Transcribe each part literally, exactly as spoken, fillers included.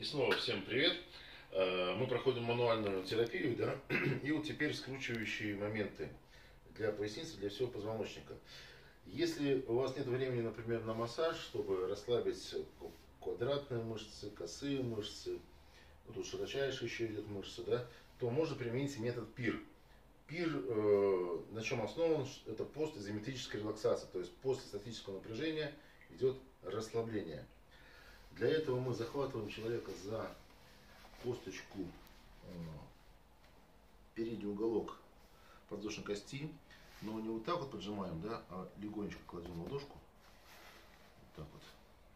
И снова всем привет. Мы проходим мануальную терапию, да, и вот теперь скручивающие моменты для поясницы, для всего позвоночника. Если у вас нет времени, например, на массаж, чтобы расслабить квадратные мышцы, косые мышцы, ну, тут широчайшая еще идет мышца, да, то можно применить метод пир. Пир, э, на чем основан, это постизометрическая релаксация, то есть после статического напряжения идет расслабление. Для этого мы захватываем человека за косточку, э, передний уголок подвздошной кости, но не вот так вот поджимаем, да, а легонечко кладем ладошку, вот так вот,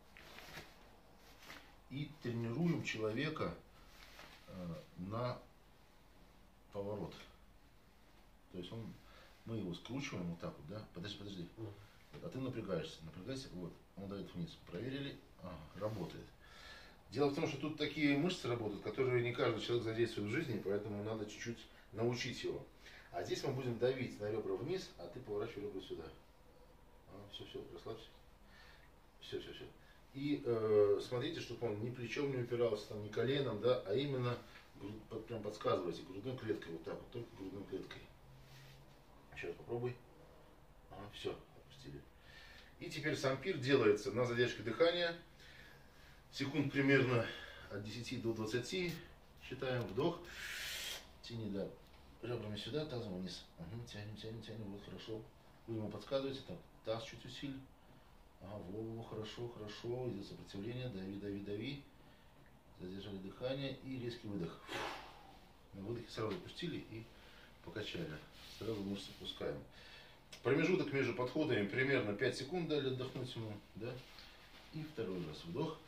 и тренируем человека э, на поворот. То есть он, мы его скручиваем вот так вот, да, подожди, подожди, а ты напрягаешься, напрягайся, вот, он дает вниз, проверили, а, работает. Дело в том, что тут такие мышцы работают, которые не каждый человек задействует в жизни, поэтому надо чуть-чуть научить его. А здесь мы будем давить на ребра вниз, а ты поворачивай ребра сюда. А, все, все, расслабься. Все, все, все. И э, смотрите, чтобы он ни плечом не упирался, там, ни коленом, да, а именно, прям подсказывайте, грудной клеткой, вот так вот, только грудной клеткой. Еще раз попробуй. А, все, опустили. И теперь сам пир делается на задержке дыхания. Секунд примерно от десяти до двадцати. Считаем вдох. Тяни, да, ребрами сюда, тазом вниз. Угу, тянем, тянем, тянем. Вот, хорошо. Вы ему подсказываете. Так, таз чуть усиль. Ага, во, хорошо, хорошо. Идет сопротивление. Дави, дави, дави. Задержали дыхание и резкий выдох. На выдохе сразу пустили и покачали. Сразу мышцы пускаем. Промежуток между подходами примерно пять секунд дали отдохнуть ему, да? И второй раз вдох.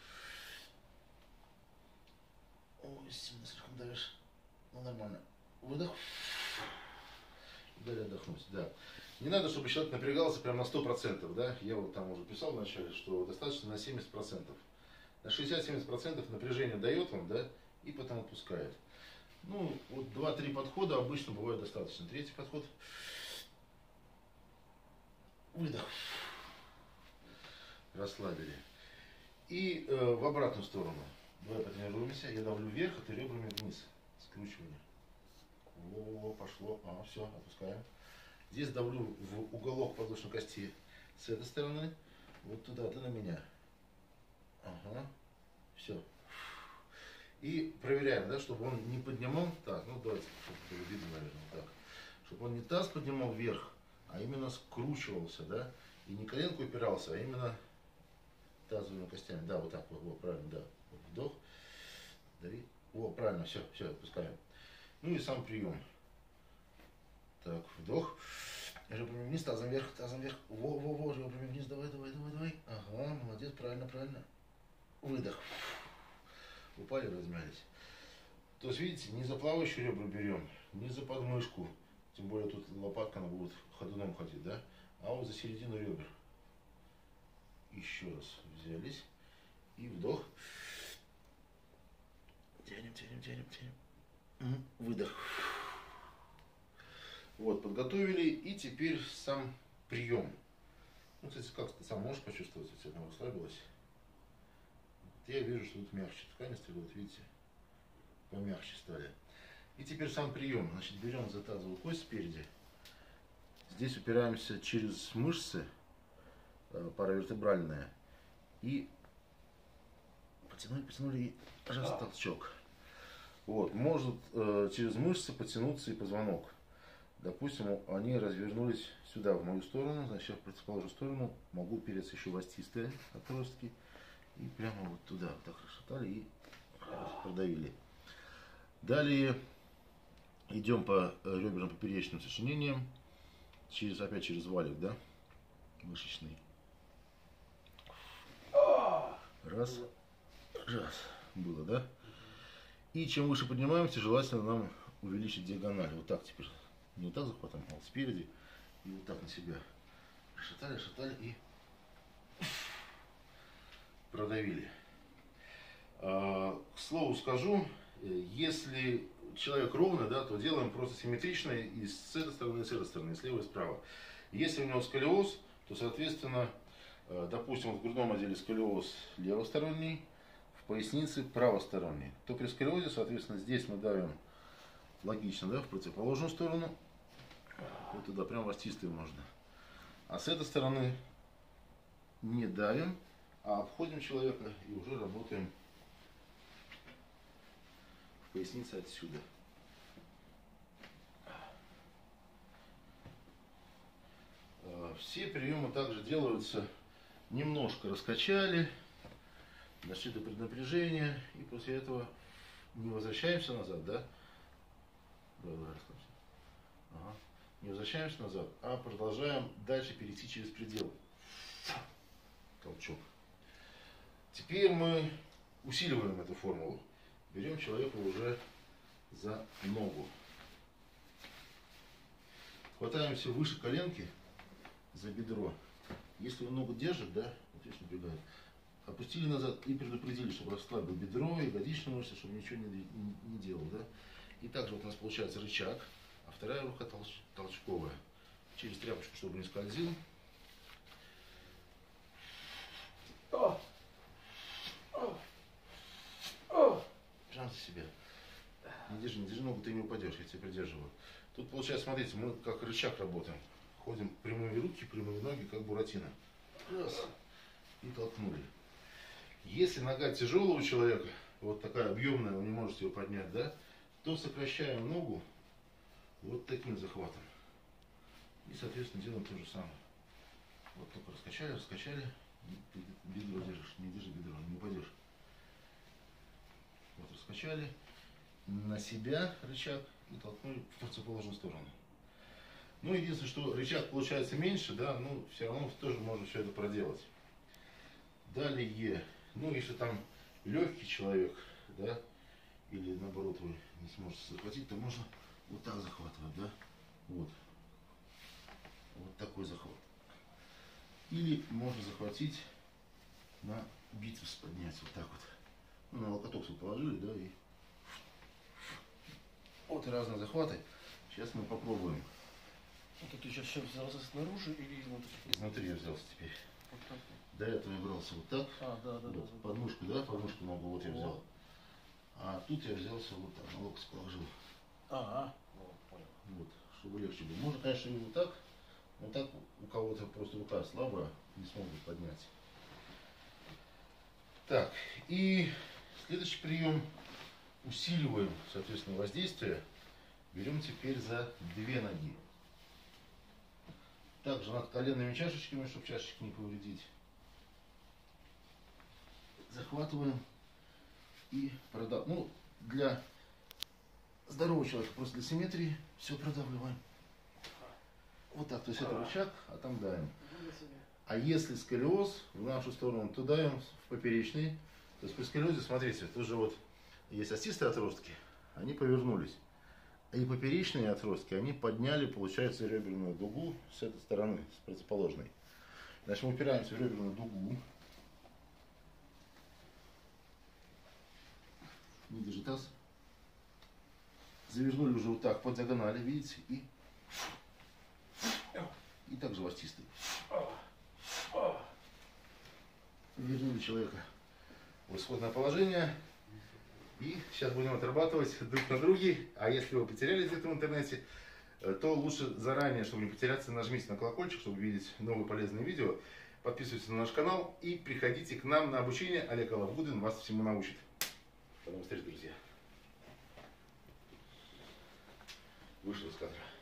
Ой, сильно слишком давишь. Ну, нормально. Выдох. Дали отдохнуть, да. Не надо, чтобы человек напрягался прям на сто процентов, да? Я вот там уже писал вначале, что достаточно на семьдесят процентов. На шестьдесят-семьдесят процентов напряжение дает он, да? И потом отпускает. Ну, вот два-три подхода обычно бывает достаточно. Третий подход. Выдох. Расслабили. И э, в обратную сторону. Давай потренируемся. Я давлю вверх, а ты ребрами вниз. Скручивание. Во, пошло. А, все, отпускаем. Здесь давлю в уголок подвздошной кости с этой стороны. Вот туда, ты на меня. Ага. Все. И проверяем, да, чтобы он не поднимал. Так, ну давайте, чтобы было видно, наверное, так. Чтобы он не таз поднимал вверх, а именно скручивался, да. И не коленку упирался, а именно тазовыми костями. Да, вот так вот, вот правильно, да. Вдох. Дави. О, правильно, все, все, отпускаем. Ну и сам прием. Так, вдох. Ребрами вниз, тазом вверх, тазом вверх. Во, во, во, ребрами вниз, давай, давай, давай, давай. Ага, молодец, правильно, правильно. Выдох. Упали, размялись. То есть, видите, не за плавающие ребра берем, не за подмышку. Тем более тут лопатка, она будет ходуном ходить, да? А вот за середину ребер. Еще раз взялись. И вдох. Тянем, тянем, тянем, тянем. Выдох. Вот, подготовили. И теперь сам прием. Ну, кстати, как ты сам можешь почувствовать, если она расслабилась? Я вижу, что тут мягче тканисты, вот видите, помягче стали. И теперь сам прием. Значит, берем за тазовую кость спереди. Здесь упираемся через мышцы, паравертебральные. И потянули, потянули, и раз толчок. Вот, может э, через мышцы потянуться и позвонок. Допустим, они развернулись сюда, в мою сторону, значит, я в противоположную сторону могу упереться еще в остистые отростки. И прямо вот туда вот так расшатали и продавили. Далее идем по реберным поперечным сочинениям. Через, опять через валик, да? Мышечный. Раз. Раз. Было, да? И чем выше поднимаемся, желательно нам увеличить диагональ. Вот так теперь. Не вот так захватом, а вот спереди. И вот так на себя. Расшатали, расшатали и продавили. К слову скажу, если человек ровный, да, то делаем просто симметрично и с этой стороны, и с этой стороны, и слева и справа. Если у него сколиоз, то, соответственно, допустим, в грудном отделе сколиоз левосторонний, в поясницы правосторонние, то при сколиозе, соответственно, здесь мы давим логично, да, в противоположную сторону. Вот туда прям растистые можно. А с этой стороны не давим, а обходим человека и уже работаем в пояснице отсюда. Все приемы также делаются, немножко раскачали, дошли до преднапряжения, и после этого не возвращаемся назад, да? Ага. Не возвращаемся назад, а продолжаем дальше перейти через предел. Толчок. Теперь мы усиливаем эту формулу. Берем человека уже за ногу. Хватаемся выше коленки за бедро. Если он ногу держит, да, вот здесь напрягает, опустили назад и предупредили, чтобы расслабил бедро, ягодичную мышцу, чтобы ничего не, не, не делал, да. И также вот у нас получается рычаг, а вторая рука толч, толчковая. Через тряпочку, чтобы не скользил. Прям за себя. Не держи, не держи ногу, ты не упадешь, я тебя придерживаю. Тут получается, смотрите, мы как рычаг работаем. Ходим прямые руки, прямые ноги, как буратино. Раз. И толкнули. Если нога тяжелого человека, вот такая объемная, вы не можете ее поднять, да, то сокращаем ногу вот таким захватом. И, соответственно, делаем то же самое. Вот только раскачали, раскачали. Бедро держишь, не держи бедро, не упадешь. Вот раскачали. На себя рычаг и толкнули в противоположную сторону. Ну, единственное, что рычаг получается меньше, да, ну, все равно тоже можно все это проделать. Далее, ну, если там легкий человек, да, или наоборот вы не сможете захватить, то можно вот так захватывать, да, вот. Вот такой захват. Или можно захватить на бицепс, поднять вот так вот. Ну, на локоток все положили, да, и вот и разные захваты. Сейчас мы попробуем. Это ты сейчас все взялся снаружи или изнутри? Изнутри я взялся теперь. Вот так. До этого я брался вот так. А, да, да, вот, да. подмышку, да, подмышку ногу вот я взял. Вот. А тут я взялся вот так, на локоть положил. А, вот, понял. Вот, чтобы легче было. Можно, конечно, и вот так. Но так у кого-то просто рука слабая, не смогут поднять. Так, и следующий прием. Усиливаем, соответственно, воздействие. Берем теперь за две ноги. Также над коленными чашечками, чтобы чашечки не повредить. Захватываем и продавливаем. Ну, для здорового человека, просто для симметрии, все продавливаем. Вот так, то есть это рычаг, а там давим. А если сколиоз в нашу сторону, то давим в поперечный. То есть при сколиозе, смотрите, тоже вот есть остистые отростки, они повернулись. И поперечные отростки, они подняли, получается, реберную дугу с этой стороны, с противоположной. Значит, мы упираемся в реберную дугу. Не держи таз. Завернули уже вот так по диагонали, видите, и, и также в остистый. Вернули человека в исходное положение. И сейчас будем отрабатывать друг на друге. А если вы потеряли где-то в интернете, то лучше заранее, чтобы не потеряться, нажмите на колокольчик, чтобы видеть новые полезные видео. Подписывайтесь на наш канал и приходите к нам на обучение. Олег Алавгудин вас всему научит. До новых встреч, друзья. Вышел из кадра.